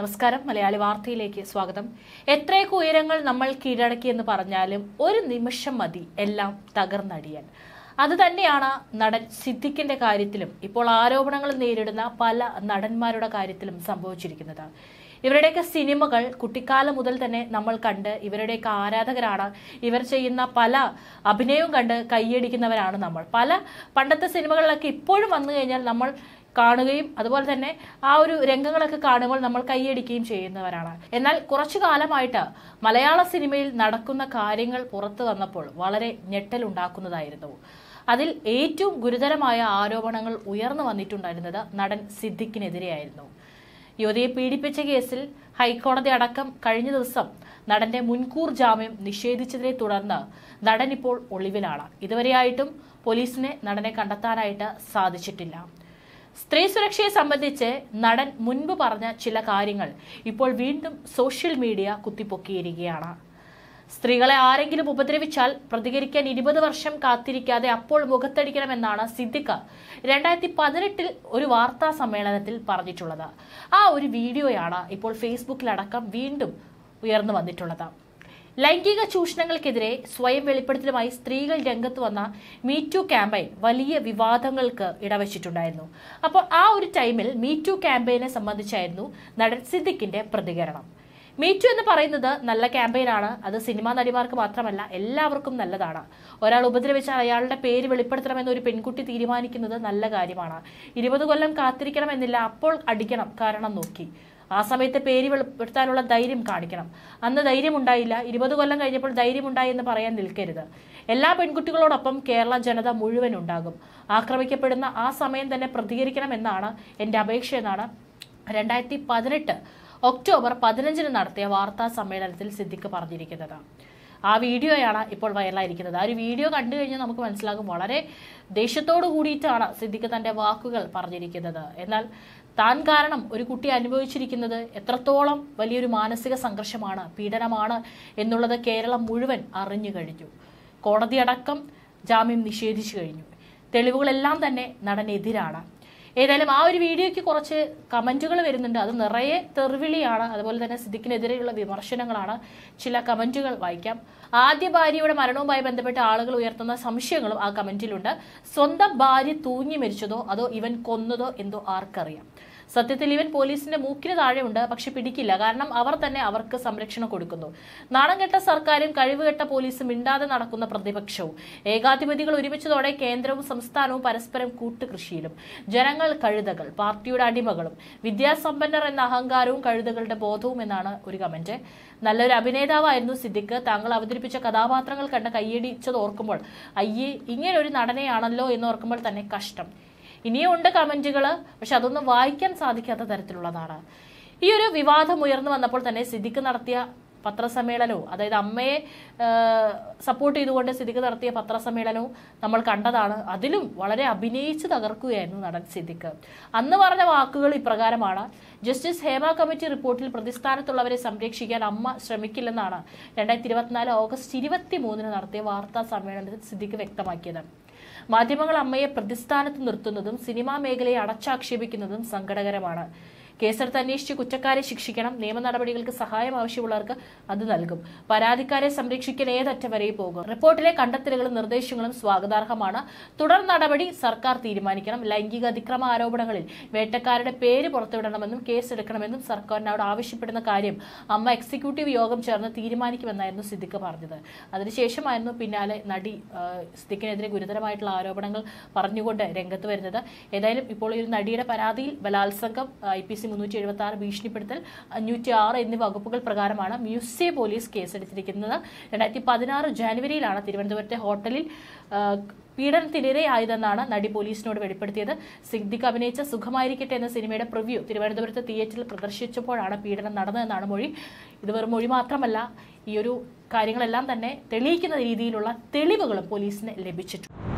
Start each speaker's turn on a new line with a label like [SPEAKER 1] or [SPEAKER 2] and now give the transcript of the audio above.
[SPEAKER 1] നമസ്കാരം മലയാളി വാർത്തയിലേക്ക് സ്വാഗതം. എത്രയൊക്കെ ഉയരങ്ങൾ നമ്മൾ കീഴടക്കിയെന്ന് പറഞ്ഞാലും ഒരു നിമിഷം മതി എല്ലാം തകർന്നടിയാൻ. അത് തന്നെയാണ് നടൻ സിദ്ദിഖിന്റെ കാര്യത്തിലും ഇപ്പോൾ ആരോപണങ്ങൾ നേരിടുന്ന പല നടന്മാരുടെ കാര്യത്തിലും സംഭവിച്ചിരിക്കുന്നത്. ഇവരുടെയൊക്കെ സിനിമകൾ കുട്ടിക്കാലം മുതൽ തന്നെ നമ്മൾ കണ്ട് ഇവരുടെയൊക്കെ ആരാധകരാണ്. ഇവർ ചെയ്യുന്ന പല അഭിനയവും കണ്ട് കൈയടിക്കുന്നവരാണ് നമ്മൾ. പല പണ്ടത്തെ സിനിമകളിലൊക്കെ ഇപ്പോഴും വന്നു കഴിഞ്ഞാൽ നമ്മൾ കാണുകയും അതുപോലെ തന്നെ ആ ഒരു രംഗങ്ങളൊക്കെ കാണുമ്പോൾ നമ്മൾ കൈയടിക്കുകയും ചെയ്യുന്നവരാണ്. എന്നാൽ കുറച്ചു കാലമായിട്ട് മലയാള സിനിമയിൽ നടക്കുന്ന കാര്യങ്ങൾ പുറത്തു വന്നപ്പോൾ വളരെ ഞെട്ടലുണ്ടാക്കുന്നതായിരുന്നു. അതിൽ ഏറ്റവും ഗുരുതരമായ ആരോപണങ്ങൾ ഉയർന്നു വന്നിട്ടുണ്ടായിരുന്നത് നടൻ സിദ്ദിഖിനെതിരെയായിരുന്നു. യുവതിയെ പീഡിപ്പിച്ച കേസിൽ ഹൈക്കോടതി അടക്കം കഴിഞ്ഞ ദിവസം നടന്റെ മുൻകൂർ ജാമ്യം നിഷേധിച്ചതിനെ തുടർന്ന് നടൻ ഇപ്പോൾ ഒളിവിലാണ്. ഇതുവരെയായിട്ടും പോലീസിന് നടനെ കണ്ടെത്താനായിട്ട് സാധിച്ചിട്ടില്ല. സ്ത്രീ സുരക്ഷയെ സംബന്ധിച്ച് നടൻ മുൻപ് പറഞ്ഞ ചില കാര്യങ്ങൾ ഇപ്പോൾ വീണ്ടും സോഷ്യൽ മീഡിയ കുത്തിപ്പൊക്കിയിരിക്കുകയാണ്. സ്ത്രീകളെ ആരെങ്കിലും ഉപദ്രവിച്ചാൽ പ്രതികരിക്കാൻ 20 വർഷം കാത്തിരിക്കാതെ അപ്പോൾ മുഖത്തടിക്കണമെന്നാണ് സിദ്ദിഖ് 2018 ഒരു വാർത്താ സമ്മേളനത്തിൽ പറഞ്ഞിട്ടുള്ളത്. ആ ഒരു വീഡിയോയാണ് ഇപ്പോൾ ഫേസ്ബുക്കിലടക്കം വീണ്ടും ഉയർന്നു വന്നിട്ടുള്ളത്. ലൈംഗിക ചൂഷണങ്ങൾക്കെതിരെ സ്വയം വെളിപ്പെടുത്തലുമായി സ്ത്രീകൾ രംഗത്ത് വന്ന മീറ്റു ക്യാമ്പയിൻ വലിയ വിവാദങ്ങൾക്ക് ഇടവച്ചിട്ടുണ്ടായിരുന്നു. അപ്പോൾ ആ ഒരു ടൈമിൽ മീറ്റു ക്യാമ്പയിനെ സംബന്ധിച്ചായിരുന്നു നടൻ സിദ്ദിഖിന്റെ പ്രതികരണം. മീറ്റു എന്ന് പറയുന്നത് നല്ല ക്യാമ്പയിനാണ്. അത് സിനിമാ നടിമാർക്ക് മാത്രമല്ല, എല്ലാവർക്കും നല്ലതാണ്. ഒരാൾ ഉപദ്രവിച്ചാൽ അയാളുടെ പേര് വെളിപ്പെടുത്തണമെന്ന് ഒരു പെൺകുട്ടി തീരുമാനിക്കുന്നത് നല്ല കാര്യമാണ്. 20 കൊല്ലം കാത്തിരിക്കണമെന്നില്ല, അപ്പോൾ അടിക്കണം, കാരണം നോക്കി. ആ സമയത്ത് പേര് വെളിപ്പെടുത്താനുള്ള ധൈര്യം കാണിക്കണം. അന്ന് ധൈര്യം ഉണ്ടായില്ല, 20 കൊല്ലം കഴിഞ്ഞപ്പോൾ ധൈര്യമുണ്ടായി എന്ന് പറയാൻ നിൽക്കരുത്. എല്ലാ പെൺകുട്ടികളോടൊപ്പം കേരള ജനത മുഴുവൻ ഉണ്ടാകും. ആക്രമിക്കപ്പെടുന്ന ആ സമയം തന്നെ പ്രതികരിക്കണമെന്നാണ് എൻ്റെ അപേക്ഷ എന്നാണ് 2018 ഒക്ടോബർ 15 നടത്തിയ വാർത്താ സമ്മേളനത്തിൽ സിദ്ദിഖ് പറഞ്ഞിരിക്കുന്നത്. ആ വീഡിയോയാണ് ഇപ്പോൾ വൈറലായിരിക്കുന്നത്. ആ ഒരു വീഡിയോ കണ്ടു കഴിഞ്ഞാൽ നമുക്ക് മനസ്സിലാകും വളരെ ദേഷ്യത്തോടു കൂടിയിട്ടാണ് സിദ്ദിഖ് തന്റെ വാക്കുകൾ പറഞ്ഞിരിക്കുന്നത്. എന്നാൽ താൻ കാരണം ഒരു കുട്ടി അനുഭവിച്ചിരിക്കുന്നത് എത്രത്തോളം വലിയൊരു മാനസിക സംഘർഷമാണ്, പീഡനമാണ് എന്നുള്ളത് കേരളം മുഴുവൻ അറിഞ്ഞു കഴിഞ്ഞു. കോടതിയടക്കം ജാമ്യം നിഷേധിച്ചു കഴിഞ്ഞു. തെളിവുകളെല്ലാം തന്നെ നടനെതിരാണ്. ഏതായാലും ആ ഒരു വീഡിയോയ്ക്ക് കുറച്ച് കമന്റുകൾ വരുന്നുണ്ട്. അത് നിറയെ തെറിവിളിയാണ്. അതുപോലെ തന്നെ സിദ്ദിഖിനെതിരെയുള്ള വിമർശനങ്ങളാണ്. ചില കമന്റുകൾ വായിക്കാം. ആദ്യ ഭാര്യയുടെ മരണവുമായി ബന്ധപ്പെട്ട ആളുകൾ ഉയർത്തുന്ന സംശയങ്ങളും ആ കമന്റിലുണ്ട്. സ്വന്തം ഭാര്യ തൂങ്ങി മരിച്ചതോ അതോ ഇവൻ കൊന്നതോ എന്തോ ആർക്കറിയാം. സത്യത്തിൽ ഇവൻ പോലീസിന്റെ മൂക്കിന് താഴെയുണ്ട്, പക്ഷെ പിടിക്കില്ല. കാരണം അവർ തന്നെ അവർക്ക് സംരക്ഷണം കൊടുക്കുന്നു. നാണം കെട്ട സർക്കാരും കഴിവുകെട്ട പോലീസും മിണ്ടാതെ നടക്കുന്ന പ്രതിപക്ഷവും ഏകാധിപതികൾ ഒരുമിച്ചതോടെ കേന്ദ്രവും സംസ്ഥാനവും പരസ്പരം കൂട്ടുകൃഷിയിലും. ജനങ്ങൾ കഴുതകൾ, പാർട്ടിയുടെ അടിമകളും, വിദ്യാസമ്പന്നർ എന്ന അഹങ്കാരവും കഴുതകളുടെ ബോധവും എന്നാണ് ഒരു കമന്റ്. നല്ലൊരു അഭിനേതാവായിരുന്നു സിദ്ദിഖ്. താങ്കൾ അവതരിപ്പിച്ച കഥാപാത്രങ്ങൾ കണ്ട് കൈയടിച്ചത് ഓർക്കുമ്പോൾ അയ്യേ, ഇങ്ങനെ ഒരു നടനെയാണല്ലോ എന്ന് ഓർക്കുമ്പോൾ തന്നെ കഷ്ടം. ഇനിയും ഉണ്ട് കമന്റുകൾ, പക്ഷെ അതൊന്നും വായിക്കാൻ സാധിക്കാത്ത തരത്തിലുള്ളതാണ്. ഈ ഒരു വിവാദം ഉയർന്നു വന്നപ്പോൾ തന്നെ സിദ്ദിഖ് നടത്തിയ പത്രസമ്മേളനവും, അതായത് അമ്മയെ സപ്പോർട്ട് ചെയ്തുകൊണ്ട് സിദ്ദിഖ് നടത്തിയ പത്രസമ്മേളനവും നമ്മൾ കണ്ടതാണ്. അതിലും വളരെ അഭിനയിച്ച് തകർക്കുകയായിരുന്നു നടൻ സിദ്ദിഖ്. അന്ന് പറഞ്ഞ വാക്കുകൾ ഇപ്രകാരമാണ്: ജസ്റ്റിസ് ഹേമ കമ്മിറ്റി റിപ്പോർട്ടിൽ പ്രതിസ്ഥാനത്തുള്ളവരെ സംരക്ഷിക്കാൻ അമ്മ ശ്രമിക്കില്ലെന്നാണ് 2024 ഓഗസ്റ്റ് 23 നടത്തിയ വാർത്താ സമ്മേളനത്തിൽ സിദ്ദിഖ് വ്യക്തമാക്കിയത്. മാധ്യമങ്ങൾ അമ്മയെ പ്രതിസ്ഥാനത്ത് നിർത്തുന്നതും സിനിമാ മേഖലയെ അടച്ചാക്ഷേപിക്കുന്നതും സങ്കടകരമാണ്. കേസെടുത്ത് അന്വേഷിച്ച് കുറ്റക്കാരെ ശിക്ഷിക്കണം. നിയമ നടപടികൾക്ക് സഹായം ആവശ്യമുള്ളവർക്ക് അത് നൽകും. പരാതിക്കാരെ സംരക്ഷിക്കാൻ ഏതറ്റം വരെ പോകും. റിപ്പോർട്ടിലെ കണ്ടെത്തലുകളും നിർദ്ദേശങ്ങളും സ്വാഗതാർഹമാണ്. തുടർ നടപടി സർക്കാർ തീരുമാനിക്കണം. ലൈംഗിക അതിക്രമ ആരോപണങ്ങളിൽ വേട്ടക്കാരുടെ പേര് പുറത്തുവിടണമെന്നും കേസെടുക്കണമെന്നും സർക്കാരിനോട് ആവശ്യപ്പെടുന്ന കാര്യം അമ്മ എക്സിക്യൂട്ടീവ് യോഗം ചേർന്ന് തീരുമാനിക്കുമെന്നായിരുന്നു സിദ്ദിഖ് പറഞ്ഞത്. അതിനുശേഷമായിരുന്നു പിന്നാലെ നടി സിദ്ദിഖിനെതിരെ ഗുരുതരമായിട്ടുള്ള ആരോപണങ്ങൾ പറഞ്ഞുകൊണ്ട് രംഗത്ത് വരുന്നത്. ഏതായാലും ഇപ്പോൾ ഈ നടിയുടെ പരാതിയിൽ ബലാത്സംഗം, IPC 376, ഭീഷണിപ്പെടുത്തൽ 506 എന്നീ വകുപ്പുകൾ പ്രകാരമാണ് മ്യൂസിയം പോലീസ് കേസെടുത്തിരിക്കുന്നത്. 2016 ജനുവരിയിലാണ് തിരുവനന്തപുരത്തെ ഹോട്ടലിൽ പീഡനത്തിനിരയായതെന്നാണ് നടി പോലീസിനോട് വെളിപ്പെടുത്തിയത്. സിദ്ദിഖ് അഭിനയിച്ച സുഖമായിരിക്കട്ടെ എന്ന സിനിമയുടെ പ്രിവ്യൂ തിരുവനന്തപുരത്ത് തിയേറ്ററിൽ പ്രദർശിച്ചപ്പോഴാണ് പീഡനം നടന്നതെന്നാണ് മൊഴി. ഇത് വെറും മൊഴി മാത്രമല്ല, ഈ ഒരു കാര്യങ്ങളെല്ലാം തന്നെ തെളിയിക്കുന്ന രീതിയിലുള്ള തെളിവുകളും പോലീസിന് ലഭിച്ചിട്ടുണ്ട്.